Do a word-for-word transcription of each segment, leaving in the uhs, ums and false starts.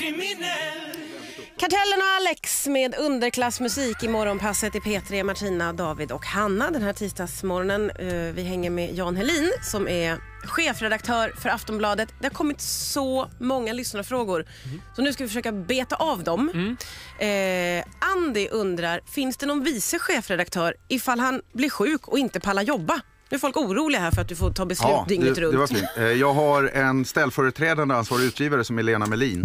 kriminell. Kartellen och Alex med underklassmusik i morgonpasset i P tre. Martina, David och Hanna den här tisdagsmorgonen. Vi hänger med Jan Helin som är chefredaktör för Aftonbladet. Det har kommit så många lyssnarfrågor. Mm. Så nu ska vi försöka beta av dem. Mm. Eh, Andy undrar, finns det någon vice chefredaktör ifall han blir sjuk och inte pallar jobba? Nu är folk oroliga här för att du får ta beslut ja, dygnet det, runt. Det var fint. Jag har en ställföreträdande ansvarig utgivare som är Lena Melin.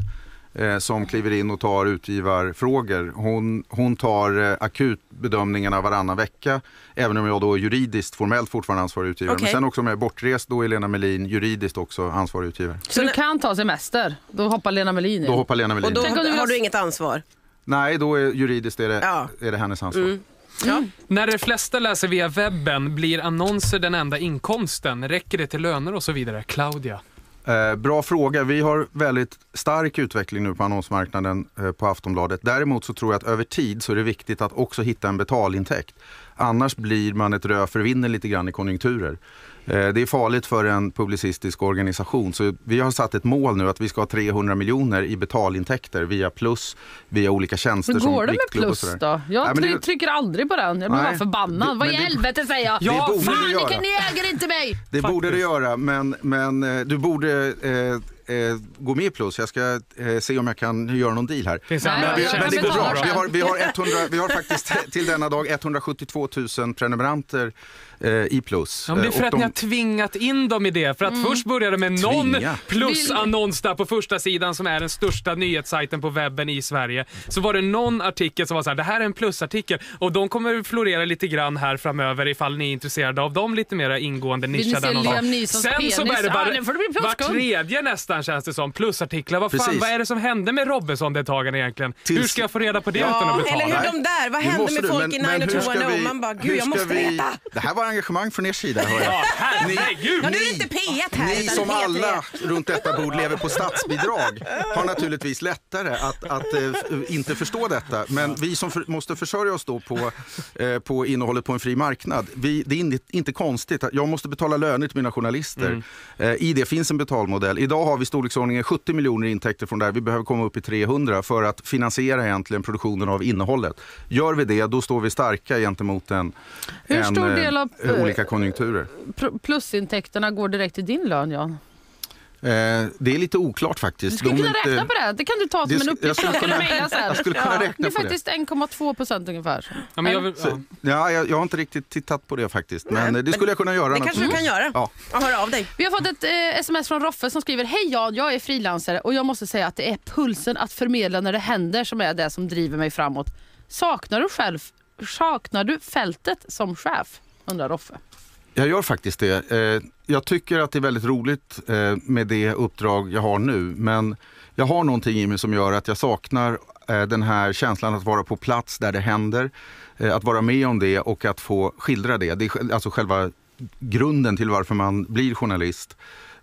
Som kliver in och tar utgivarfrågor. Hon, hon tar eh, akut bedömningarna varannan vecka. Även om jag då juridiskt formellt fortfarande ansvarig utgivare. Okay. Men sen också med bortrest då är Lena Melin juridiskt också ansvarig utgivare. Så, Så du kan ta semester? Då hoppar Lena Melin in. Då hoppar Lena Melin. Och då har, har du inget ansvar? Nej, då är juridiskt är det, ja. är det hennes ansvar. Mm. Ja. När de flesta läser via webben blir annonser den enda inkomsten. Räcker det till löner och så vidare? Claudia. Eh, bra fråga. Vi har väldigt stark utveckling nu på annonsmarknaden eh, på Aftonbladet. Däremot så tror jag att över tid så är det viktigt att också hitta en betalintäkt. Annars blir man ett rö för vinden lite grann i konjunkturer. Eh, det är farligt för en publicistisk organisation. Så vi har satt ett mål nu att vi ska ha trehundra miljoner i betalintäkter via plus, via olika tjänster. Men går som det med plus då? Jag nej, try- det... trycker aldrig på den. Jag blir bara förbannad. Det, Vad i helvete säger jag? Ja, fan, ni äger inte mig! Det Faktiskt. borde det göra, men, men du borde... Eh, Eh, gå med plus. Jag ska eh, se om jag kan göra någon deal här. Nej, men vi, men det går bra. Vi har, vi, har hundra, vi har faktiskt till denna dag etthundrasjuttiotvå tusen prenumeranter eh, i plus. Ja, men det är för och att de... ni har tvingat in dem i det. För att mm. först började med någon Tvinga. plusannons där på första sidan som är den största nyhetssajten på webben i Sverige. Så var det någon artikel som var så här, det här är en plusartikel. Och de kommer florera lite grann här framöver ifall ni är intresserade av dem lite mer ingående nischade annonser. Sen så börjar det bara ah, var tredje nästan känns det som plusartiklar. Vad fan, vad är det som hände med Robinson-deltagarna egentligen? Tills... Hur ska jag få reda på det ja, utan att betala? Eller hur de där, vad hände med folk i nio två ett noll? Man bara, gud jag måste vi... veta. Det här var engagemang från er sida, hör jag. Ja, herregud. Ja, nu är det inte P ett här. Ni som alla runt detta bord lever på statsbidrag har naturligtvis lättare att, att äh, inte förstå detta. Men vi som för, måste försörja oss då på, äh, på innehållet på en fri marknad. Vi, det är inte, inte konstigt att jag måste betala löner till mina journalister. Mm. Äh, I det finns en betalmodell. Idag har vi storleksordningen sjuttio miljoner intäkter från där. Vi behöver komma upp i trehundra för att finansiera egentligen produktionen av innehållet. Gör vi det, då står vi starka gentemot en, Hur en, stor del av äh, olika konjunkturer. Plusintäkterna går direkt till din lön, Jan? Eh, det är lite oklart faktiskt. Du skulle De kunna inte... räkna på det. Det kan du ta som det, en uppgift. Jag skulle kunna, jag skulle kunna ja, räkna det är på faktiskt det. en komma två procent ungefär. Ja, men jag, vill, ja. Så, ja, jag, jag har inte riktigt tittat på det faktiskt. Men Nej, det skulle men jag kunna göra. Det kanske du kan göra. Ja. Och höra av dig. Vi har fått ett eh, sms från Roffe som skriver: hej Jan, jag är frilansare och jag måste säga att det är pulsen att förmedla när det händer som är det som driver mig framåt. Saknar du själv, saknar du fältet som chef? Undrar Roffe. Jag gör faktiskt det. Jag tycker att det är väldigt roligt med det uppdrag jag har nu. Men jag har någonting i mig som gör att jag saknar den här känslan att vara på plats där det händer. Att vara med om det och att få skildra det. Det är alltså själva grunden till varför man blir journalist.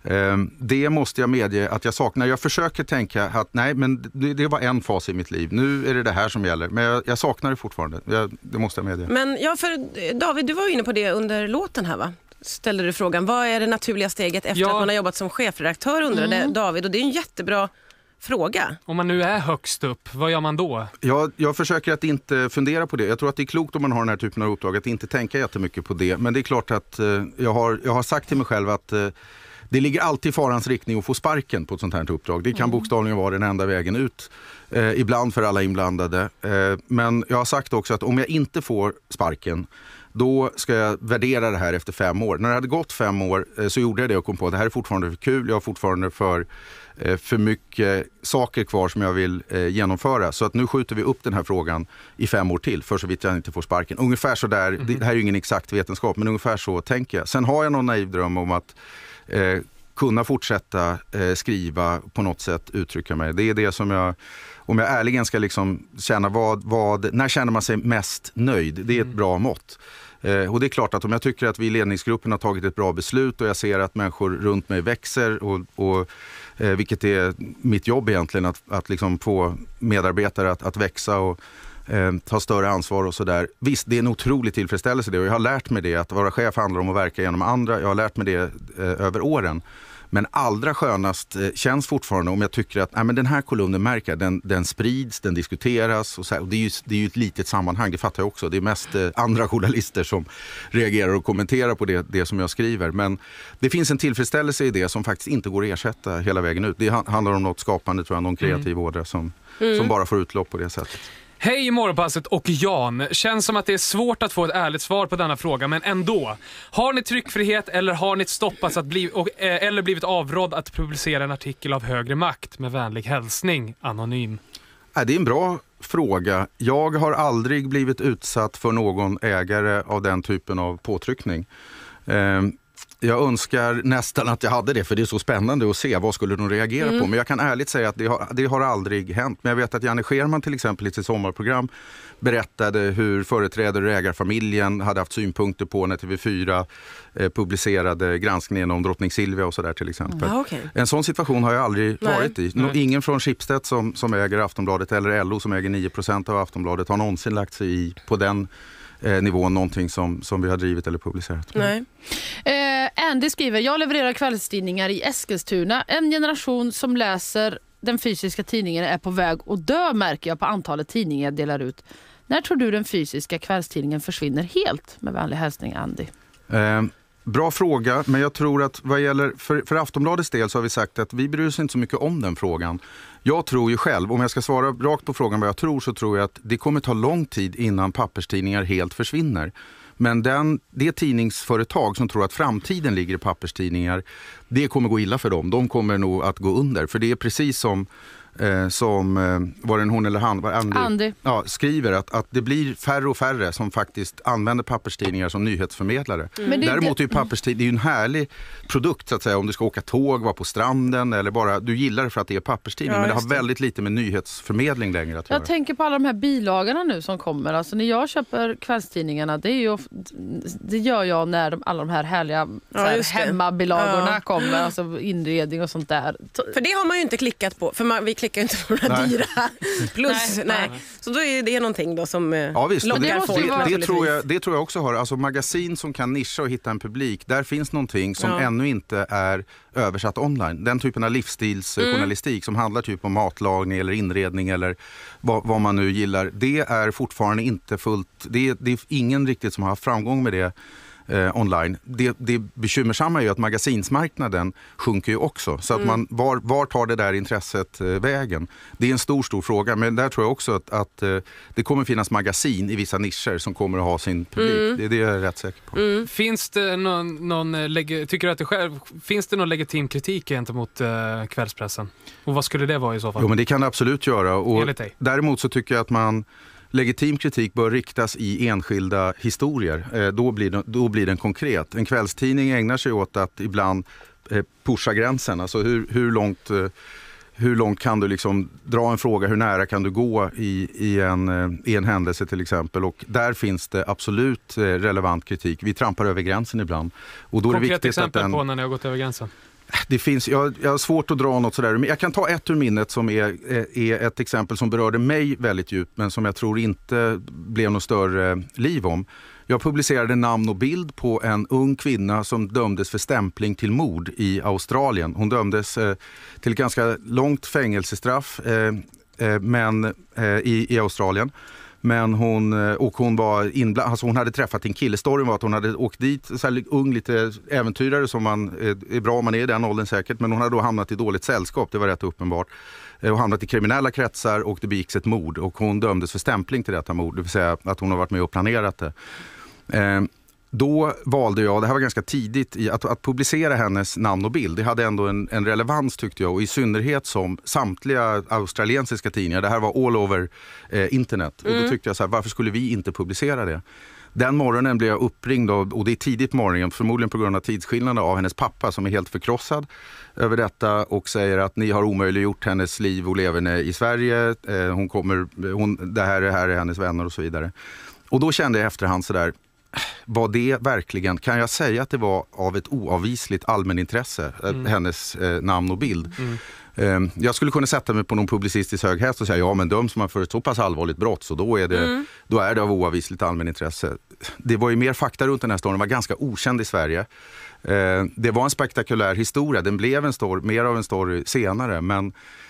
Det måste jag medge att jag saknar. Jag försöker tänka att nej, men det, det var en fas i mitt liv. Nu är det det här som gäller. Men jag, jag saknar det fortfarande. Jag, det måste jag medge. Men ja, för David, du var ju inne på det under låten här, va? Ställde du frågan, vad är det naturliga steget efter ja. att man har jobbat som chefredaktör, undrade mm. David. Och det är en jättebra fråga. Om man nu är högst upp, vad gör man då? Jag, jag försöker att inte fundera på det. Jag tror att det är klokt om man har den här typen av uppdrag att inte tänka jättemycket på det. Men det är klart att eh, jag, har, jag har sagt till mig själv att eh, det ligger alltid i farans riktning att få sparken på ett sånt här uppdrag. Det kan mm. bokstavligen vara den enda vägen ut. Eh, ibland för alla inblandade. Eh, men jag har sagt också att om jag inte får sparken, då ska jag värdera det här efter fem år. När det hade gått fem år eh, så gjorde jag det och kom på att det här är fortfarande för kul. Jag har fortfarande för, eh, för mycket saker kvar som jag vill eh, genomföra. Så att nu skjuter vi upp den här frågan i fem år till. För så vitt jag inte får sparken. Ungefär så där, mm. det här är ju ingen exakt vetenskap, men ungefär så tänker jag. Sen har jag någon naiv dröm om att eh, kunna fortsätta eh, skriva på något sätt, uttrycka mig. Det är det som jag... Om jag ärligen ska liksom känna vad, vad, när känner man sig mest nöjd? Det är ett bra mått. Eh, och det är klart att om jag tycker att vi i ledningsgruppen har tagit ett bra beslut och jag ser att människor runt mig växer och, och eh, vilket är mitt jobb egentligen, att, att liksom få medarbetare att, att växa och eh, ta större ansvar och sådär. Visst, det är en otrolig tillfredsställelse det, och jag har lärt mig det, att vara chef handlar om att verka genom andra. Jag har lärt mig det eh, över åren. Men allra skönast eh, känns fortfarande om jag tycker att nej, men den här kolumnen märker den, den sprids, den diskuteras. Och så här, och det, är ju, det är ju ett litet sammanhang, det fattar jag också. Det är mest eh, andra journalister som reagerar och kommenterar på det, det som jag skriver. Men det finns en tillfredsställelse i det som faktiskt inte går att ersätta hela vägen ut. Det handlar om något skapande, tror jag, någon kreativ mm. ådra som, mm. som bara får utlopp på det sättet. Hej Morgonpasset och Jan. Känns som att det är svårt att få ett ärligt svar på denna fråga, men ändå. Har ni tryckfrihet eller har ni stoppats att bli, och, eh, eller blivit avrådd att publicera en artikel av högre makt? Med vänlig hälsning, anonym. Det är en bra fråga. Jag har aldrig blivit utsatt för någon ägare av den typen av påtryckning. Eh, Jag önskar nästan att jag hade det, för det är så spännande att se vad skulle de reagera mm. på. Men jag kan ärligt säga att det har, det har aldrig hänt. Men jag vet att Janne Scherman till exempel i sitt sommarprogram berättade hur företrädare och ägarfamiljen hade haft synpunkter på när T V fyra eh, publicerade granskningen om drottning Silvia och sådär till exempel. Mm, okay. En sån situation har jag aldrig Nej. varit i. Nej. Ingen från Schibsted som, som äger Aftonbladet eller L O som äger nio procent av Aftonbladet har någonsin lagt sig i på den Eh, nivån någonting som, som vi har drivit eller publicerat. Nej. Eh, Andy skriver, jag levererar kvällstidningar i Eskilstuna. En generation som läser den fysiska tidningen är på väg att dö, märker jag på antalet tidningar jag delar ut. När tror du den fysiska kvällstidningen försvinner helt? Med vänlig hälsning, Andy. Eh, bra fråga, men jag tror att vad gäller för, för Aftonbladets del så har vi sagt att vi bryr oss inte så mycket om den frågan. Jag tror ju själv, om jag ska svara rakt på frågan vad jag tror, så tror jag att det kommer ta lång tid innan papperstidningar helt försvinner. Men den, det tidningsföretag som tror att framtiden ligger i papperstidningar, det kommer gå illa för dem. De kommer nog att gå under, för det är precis som Eh, som eh, var den hon eller han var Andy, Andy. Ja, skriver att, att det blir färre och färre som faktiskt använder papperstidningar som nyhetsförmedlare. Mm. Däremot är ju papperstidning det är ju en härlig produkt så att säga, om du ska åka tåg, vara på stranden eller bara, du gillar det för att det är papperstidning, ja, men det har väldigt lite med nyhetsförmedling längre att jag göra. Jag tänker på alla de här bilagorna nu som kommer. Alltså när jag köper kvällstidningarna, det, är ju, det gör jag när de, alla de här härliga ja, här, hemmabilagorna ja. kommer, alltså inredning och sånt där. För det har man ju inte klickat på, för man, vi klickar inte på några nej. dyra plus. Nej, nej. Så då är det någonting då som ja, visst. lockar det, folk. Det, det, tror jag, det tror jag också har. Alltså magasin som kan nischa och hitta en publik, där finns någonting som ja. ännu inte är översatt online. Den typen av livsstilsjournalistik mm. som handlar typ om matlagning eller inredning eller vad, vad man nu gillar, det är fortfarande inte fullt, det, det är ingen riktigt som har haft framgång med det Eh, online. Det, det bekymmersamma är ju att magasinsmarknaden sjunker ju också. Så att mm. man, var, var tar det där intresset eh, vägen? Det är en stor, stor fråga. Men där tror jag också att, att eh, det kommer finnas magasin i vissa nischer som kommer att ha sin publik. Mm. Det, det är jag rätt säker på. Mm. Finns det någon, någon tycker du att det själv, finns det någon legitim kritik gentemot eh, kvällspressen? Och vad skulle det vara i så fall? Jo, men det kan det absolut göra. Och däremot så tycker jag att man legitim kritik bör riktas i enskilda historier. Eh, då, blir den, då blir den konkret. En kvällstidning ägnar sig åt att ibland eh, pusha gränsen. Alltså hur, hur, långt, eh, hur långt kan du liksom dra en fråga, hur nära kan du gå i, i, en, eh, i en händelse till exempel. Och där finns det absolut eh, relevant kritik. Vi trampar över gränsen ibland. Och då konkret är det viktigt exempel att den, på när ni har gått över gränsen? Det finns, jag, jag har svårt att dra något sådär. Men jag kan ta ett ur minnet som är, är ett exempel som berörde mig väldigt djupt, men som jag tror inte blev något större liv om. Jag publicerade namn och bild på en ung kvinna som dömdes för stämpling till mord i Australien. Hon dömdes eh, till ett ganska långt fängelsestraff eh, eh, men, eh, i, i Australien. Men hon, och hon var inblandad, alltså hon hade träffat en kille. Storyn var att hon hade åkt dit, så här ung, lite äventyrare som man är bra om man är i den åldern säkert. Men hon hade då hamnat i dåligt sällskap, det var rätt uppenbart. Och hamnat i kriminella kretsar och det begicks ett mord. Och hon dömdes för stämpling till detta mord, det vill säga att hon har varit med och planerat det. Eh, Då valde jag, det här var ganska tidigt, i att, att publicera hennes namn och bild. Det hade ändå en, en relevans tyckte jag, och i synnerhet som samtliga australiensiska tidningar, det här var all over eh, internet. Mm. Och då tyckte jag så här, varför skulle vi inte publicera det? Den morgonen blev jag uppringd av, och det är tidigt morgonen, förmodligen på grund av tidsskillnaden, av hennes pappa som är helt förkrossad över detta och säger att ni har omöjliggjort hennes liv och leverne i Sverige. Eh, hon kommer, hon, det här, det här är hennes vänner och så vidare. Och då kände jag efterhand så där, var det verkligen, kan jag säga att det var av ett oavvisligt allmänintresse, mm. hennes eh, namn och bild. Mm. Jag skulle kunna sätta mig på någon publicistisk hög häst och säga ja men döms man för ett så pass allvarligt brott så då är det, mm. då är det av oavvisligt allmänintresse. Det var ju mer fakta runt den här storyn, den var ganska okänd i Sverige. Det var en spektakulär historia, den blev en story, mer av en story senare men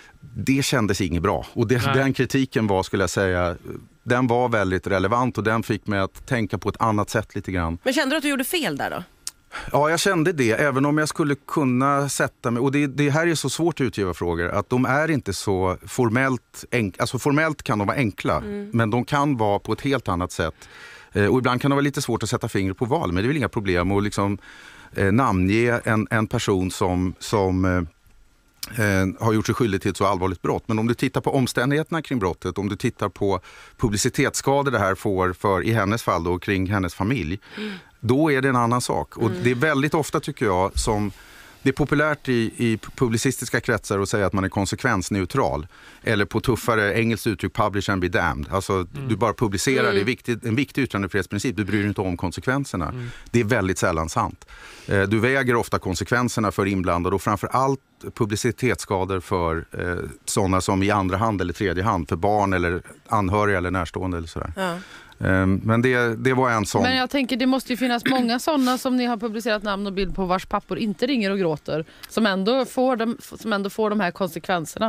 det kändes inget bra. Och det, den kritiken var, skulle jag säga, den var väldigt relevant och den fick mig att tänka på ett annat sätt lite grann. Men kände du att du gjorde fel där då? Ja, jag kände det, även om jag skulle kunna sätta mig, och det, det här är så svårt att utgiva frågor, att de är inte så formellt, enk, alltså formellt kan de vara enkla, mm. men de kan vara på ett helt annat sätt. Eh, och ibland kan det vara lite svårt att sätta fingret på val, men det är väl inga problem att liksom eh, namnge en, en person som, som eh, Eh, har gjort sig skyldig till ett så allvarligt brott. Men om du tittar på omständigheterna kring brottet, om du tittar på publicitetsskador det här får för, i hennes fall då, kring hennes familj, mm. då är det en annan sak. Och mm. det är väldigt ofta tycker jag som det är populärt i, i publicistiska kretsar att säga att man är konsekvensneutral. Eller på tuffare engelskt uttryck, publish and be damned. Alltså mm. du bara publicerar, mm. det är viktigt, en viktig yttrandefrihetsprincip. Du bryr dig inte om konsekvenserna. Mm. Det är väldigt sällan sant. Eh, du väger ofta konsekvenserna för inblandade och framförallt publicitetsskador för eh, sådana som i andra hand eller tredje hand. För barn eller anhöriga eller närstående eller sådär. Ja. Men det, det var en sån. Men jag tänker det måste ju finnas många sådana som ni har publicerat namn och bild på vars pappor inte ringer och gråter som ändå får de, som ändå får de här konsekvenserna.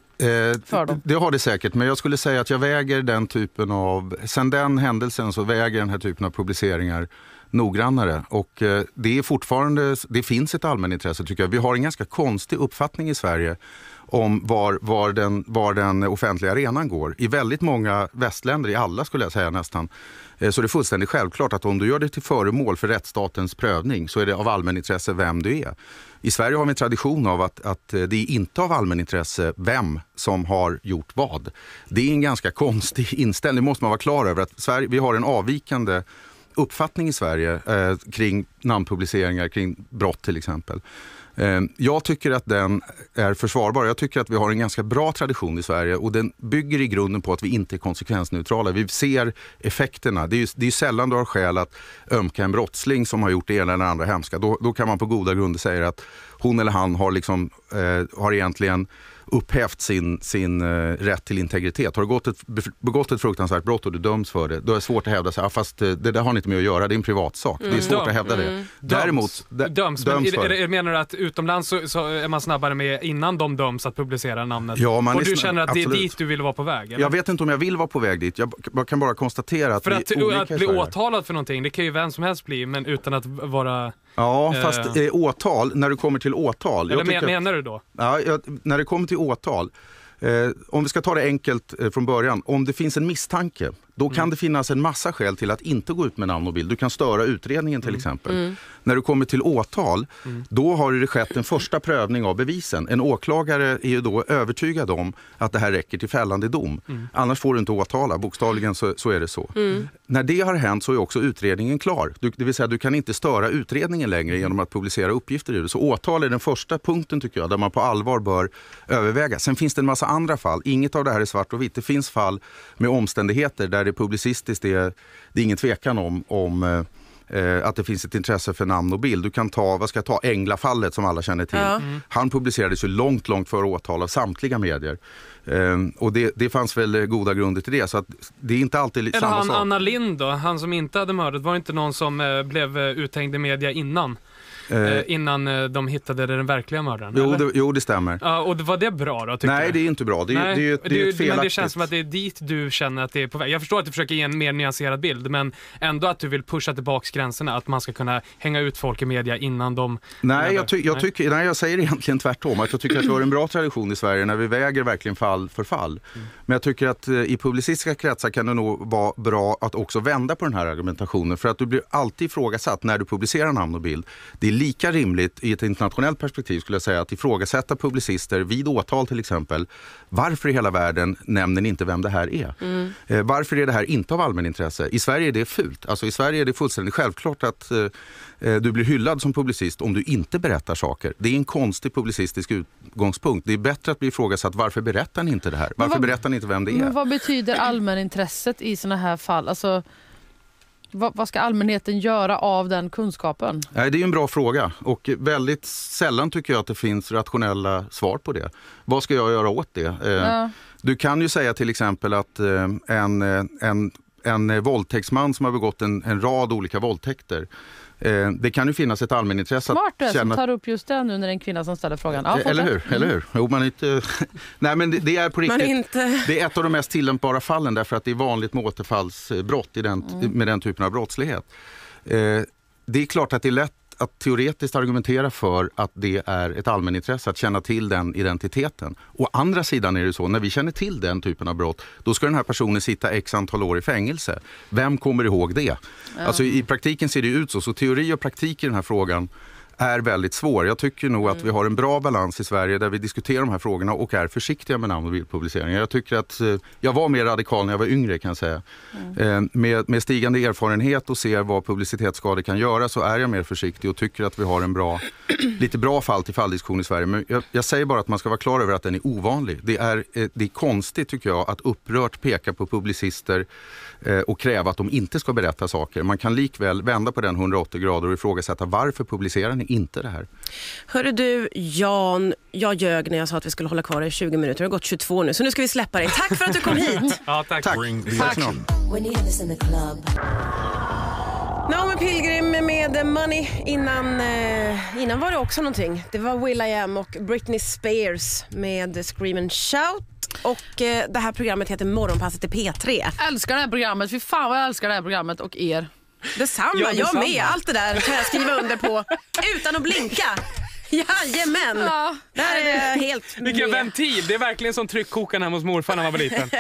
Eh, för dem. Det har det säkert, men jag skulle säga att jag väger den typen av, sen den händelsen så väger den här typen av publiceringar noggrannare och eh, det är fortfarande, det finns ett allmänintresse tycker jag. Vi har en ganska konstig uppfattning i Sverige om var, var, den, var den offentliga arenan går. I väldigt många västländer, i alla skulle jag säga nästan, eh, så är det fullständigt självklart att om du gör det till föremål för rättsstatens prövning så är det av allmänintresse vem du är. I Sverige har vi en tradition av att, att det är inte av allmänintresse vem som har gjort vad. Det är en ganska konstig inställning, måste man vara klar över. Att Sverige, vi har en avvikande uppfattning i Sverige eh, kring namnpubliceringar, kring brott till exempel. Eh, jag tycker att den är försvarbar. Jag tycker att vi har en ganska bra tradition i Sverige och den bygger i grunden på att vi inte är konsekvensneutrala. Vi ser effekterna. Det är ju, det är ju sällan du har skäl att ömka en brottsling som har gjort det ena eller andra hemska. Då, då kan man på goda grunder säga att hon eller han har, liksom, eh, har egentligen upphävt sin, sin uh, rätt till integritet. Har du gått ett, begått ett fruktansvärt brott och du döms för det, då är det svårt att hävda sig. Ah, fast uh, det där har ni inte med att göra, det är en privatsak. Mm. Det är svårt Döm. att hävda det. Mm. Däremot döms. döms. döms men är, är, menar du att utomlands så, så är man snabbare med innan de döms att publicera namnet? Ja, man och du känner att det är dit du vill vara på väg? Eller? Jag vet inte om jag vill vara på väg dit. Jag, jag kan bara konstatera att för att, att bli åtalad för någonting, det kan ju vem som helst bli, men utan att vara... Ja, eh, fast eh, åtal, när du kommer till åtal... Eller men, menar du då? Ja, jag, när det kommer till åtal... Eh, om vi ska ta det enkelt eh, från början, om det finns en misstanke, då kan mm. det finnas en massa skäl till att inte gå ut med namn och bild. Du kan störa utredningen till mm. exempel. Mm. När du kommer till åtal, mm. då har det skett en första prövning av bevisen. En åklagare är ju då övertygad om att det här räcker till fällande dom. Mm. Annars får du inte åtala, bokstavligen så, så är det så. Mm. När det har hänt så är också utredningen klar. Du, det vill säga du kan inte störa utredningen längre genom att publicera uppgifter i det. Så åtal är den första punkten tycker jag, där man på allvar bör överväga. Sen finns det en massa andra fall. Inget av det här är svart och vitt. Det finns fall med omständigheter där det publicistiskt är, det är ingen tvekan om, om eh, att det finns ett intresse för namn och bild. Du kan ta, vad ska jag ta, Änglafallet som alla känner till. Ja. Mm. Han publicerades ju långt, långt före åtal av samtliga medier. Eh, och det, det fanns väl goda grunder till det. Så att det är inte alltid Eller samma han, sak. Anna Lind då, han som inte hade mördat, var inte någon som eh, blev uthängd i media innan? Eh, innan eh, de hittade den verkliga mördaren. Jo det, jo, det stämmer. Ja, och var det bra då? Nej, du? det är inte bra. Det är, Nej, det är, det är, det är ett felaktigt... Men det känns som att det är dit du känner att det är på väg. Jag förstår att du försöker ge en mer nyanserad bild, men ändå att du vill pusha tillbaks gränserna, att man ska kunna hänga ut folk i media innan de... Nej, jag, ty- jag, tycker, nej jag säger egentligen tvärtom. Att jag tycker att vi har en bra tradition i Sverige när vi väger verkligen fall för fall. Mm. Men jag tycker att eh, i publicistiska kretsar kan det nog vara bra att också vända på den här argumentationen. För att du blir alltid ifrågasatt när du publicerar namn och bild. Det är lika rimligt i ett internationellt perspektiv skulle jag säga att ifrågasätta publicister vid åtal till exempel. Varför i hela världen nämner ni inte vem det här är? Mm. Eh, varför är det här inte av allmänintresse? I Sverige är det fult. Alltså i Sverige är det fullständigt självklart att eh, du blir hyllad som publicist om du inte berättar saker. Det är en konstig publicistisk utgångspunkt. Det är bättre att bli ifrågasatt varför berättar ni inte det här? Varför vad, berättar ni inte vem det är? Men vad betyder allmänintresset i såna här fall? Alltså vad, vad ska allmänheten göra av den kunskapen? Nej, det är ju en bra fråga och väldigt sällan tycker jag att det finns rationella svar på det. Vad ska jag göra åt det? Ja. Du kan ju säga till exempel att en, en, en våldtäktsman som har begått en, en rad olika våldtäkter, det kan ju finnas ett allmänintresse. Smart du att känna... som tar upp just det nu när det är en kvinna som ställer frågan. Ja, eller hur? Mm. Eller hur? Jo, man inte... Nej, men det, det är på riktigt. Inte... Det är ett av de mest tillämpbara fallen därför att det är vanligt med återfallsbrott i den, mm. med den typen av brottslighet. Eh, det är klart att det är lätt att teoretiskt argumentera för att det är ett allmänintresse att känna till den identiteten. Å andra sidan är det så, när vi känner till den typen av brott, då ska den här personen sitta x antal år i fängelse. Vem kommer ihåg det? Ja. Alltså i praktiken ser det ut så, så teori och praktik i den här frågan är väldigt svår. Jag tycker nog att vi har en bra balans i Sverige där vi diskuterar de här frågorna och är försiktiga med namn- och bildpubliceringar. Jag tycker att eh, jag var mer radikal när jag var yngre kan jag säga. Mm. Eh, med, med stigande erfarenhet och ser vad publicitetsskador kan göra så är jag mer försiktig och tycker att vi har en bra, lite bra fall till falldiskussion i Sverige. Men jag, jag säger bara att man ska vara klar över att den är ovanlig. Det är, eh, det är konstigt tycker jag att upprört peka på publicister eh, och kräva att de inte ska berätta saker. Man kan likväl vända på den hundraåttio grader och ifrågasätta varför publicerar ni inte det här. Hörru du, Jan, jag ljög när jag sa att vi skulle hålla kvar i tjugo minuter. Det har gått tjugotvå nu, så nu ska vi släppa dig. Tack för att du kom hit. Ja, tack. Tack. Tack. Naomi Pilgrim med Money. Innan, eh, innan var det också någonting. Det var Will I Am och Britney Spears med Scream and Shout. Och eh, det här programmet heter Morgonpasset i P tre. Jag älskar det här programmet. Fy fan vad jag älskar det här programmet och er. Detsamma, Ja, jag detsamma. med. Allt det där kan jag skriva under på utan att blinka. Jajamän. Ja. Det här är helt Vilken med. ventil. Det är verkligen som tryckkokaren hemma hos morfar när man var liten.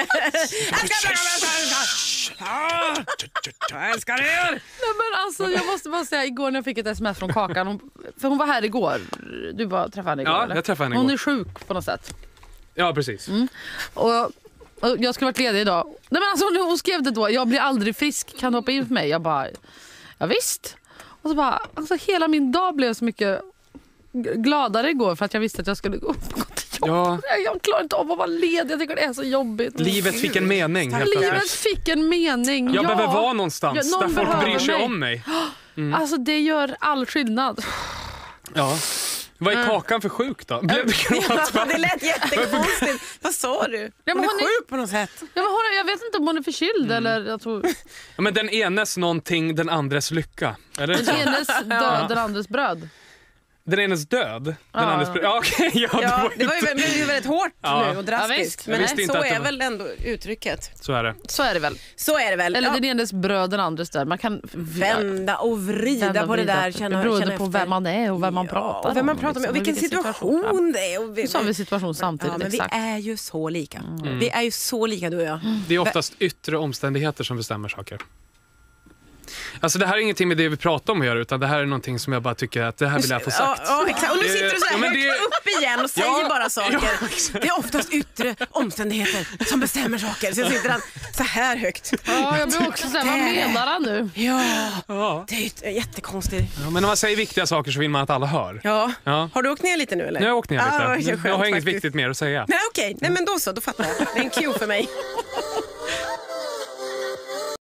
Jag älskar er! Nej, men alltså, jag måste bara säga, igår när jag fick ett sms från Kakan, hon, för hon var här igår. Du bara träffade henne igår, Ja, eller? jag träffade henne Hon igår. är sjuk på något sätt. Ja, precis. Mm. Och, och jag skulle varit ledig idag. Nej, men alltså, hon, hon skrev det då, jag blir aldrig frisk, kan du hoppa in för mig? Jag bara, ja visst. Och så bara, alltså hela min dag blev så mycket gladare igår för att jag visste att jag skulle gå till jobb. Ja. Jag klarar inte av att vara ledig, jag tycker det är så jobbigt. Livet fick en mening helt Livet plötsligt. fick en mening. Jag ja. behöver vara någonstans Ja, där någon folk behöver bryr sig mig. om mig. Mm. Alltså det gör all skillnad. Ja. Vad är Kakan för sjuk då? Blev du gråt? Ja, det lät jättekonstigt. Vad sa du? men Hon är hon är- sjuk på något sätt. Ja, men hon, jag vet inte om hon är förkyld eller jag tror Ja, men den enes någonting, den andres lycka. Är det så? den enes död, den andres bröd. Den enes död? Den Ja. andres... Ja, okej. Ja, Ja, det var ju inte- väldigt, det var väldigt hårt Ja. nu och drastiskt. Ja, visst. Jag Men visste nej, inte så att det är var- väl ändå uttrycket. Så är det. Så är det väl. Så är det väl. Eller Ja. den enes bröd, den andres död. Man kan Vända och vrida vända och på det vrida. där. Känna, Beroende känna på efter. vem man är och vem man Ja, pratar och vem man om, pratar med och liksom, vilken situation, situation. det är. Och vi, Nu sa vi situation samtidigt, ja, men exakt. vi är ju så lika. Vi är ju så lika, du och jag. Det är oftast yttre omständigheter som bestämmer saker. Alltså det här är ingenting med det vi pratar om att göra, utan det här är någonting som jag bara tycker att det här vill jag få sagt. Ja, ja, exakt. Och nu sitter du så här Ja, men högt det- upp igen och säger Ja, bara saker. ja, exakt. Det är oftast yttre omständigheter som bestämmer saker. Så sitter han så här högt. Ja, jag blir också såhär, vad menar han nu? Ja, Ja. det är ju jättekonstigt. Ja, men när man säger viktiga saker så vill man att alla hör. Ja. Ja. Har du åkt ner lite nu eller? Nu har jag åkt ner lite. Ja, vad jag skönt har inget faktiskt. viktigt mer att säga. Nej, okej. Nej, men då så. Då fattar jag. Det är en cue för mig.